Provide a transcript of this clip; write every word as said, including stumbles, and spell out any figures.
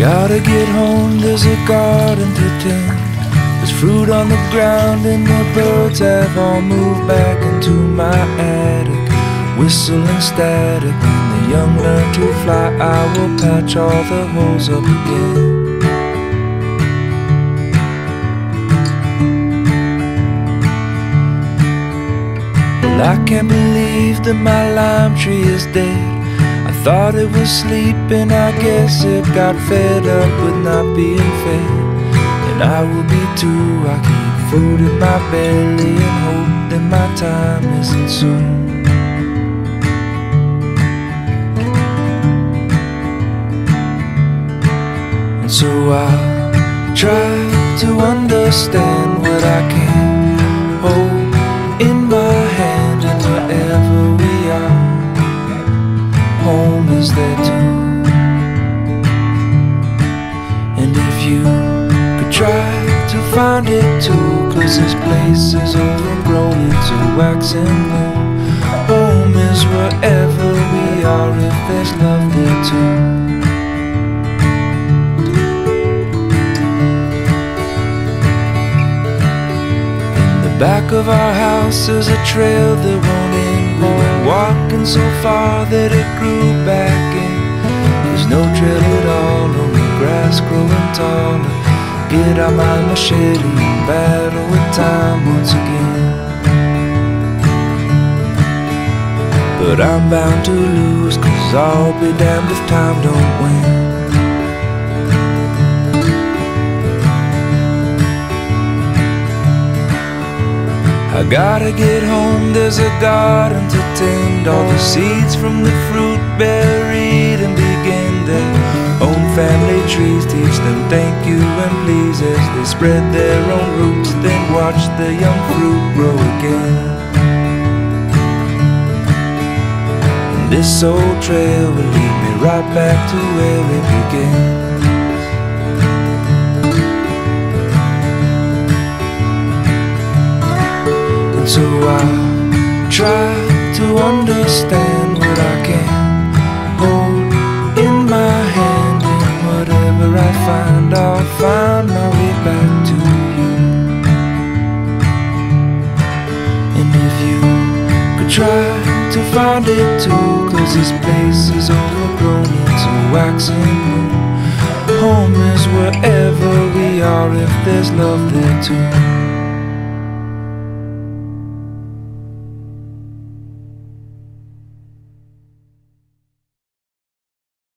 Gotta get home, there's a garden to tend. There's fruit on the ground and the birds have all moved back into my attic. Whistling static, when the young learn to fly, I will patch all the holes up again. Well, I can't believe that my lime tree is dead. I thought it was sleeping, I guess it got fed up with not being fed. And I will be too. I keep food in my belly and hope that my time isn't soon. And so I'll try to understand what I can hold in my hand, and wherever we are, home is there too. And if you could try to find it too, 'cause this place is overgrown into wax and moon. Home is wherever we are, if there's love there too. In the back of our house is a trail that won't end. We've been walking so far that it grew back in. There's no trail at all, only grass growing taller. Get out my machete and battle with time once again. But I'm bound to lose, 'cause I'll be damned if time don't win. I gotta get home, there's a garden to tend. All the seeds from the fruit buried and begin their own family trees. Teach them thank you and please as they spread their own roots. Then watch the young fruit grow again. And this old trail will lead me right back to where it began. So I'll try to understand what I can hold in my hand, and whatever I find, I'll find my way back to you. And if you could try to find it too, 'cause this place is overgrown into wax and moon. Home is wherever we are, if there's love there too.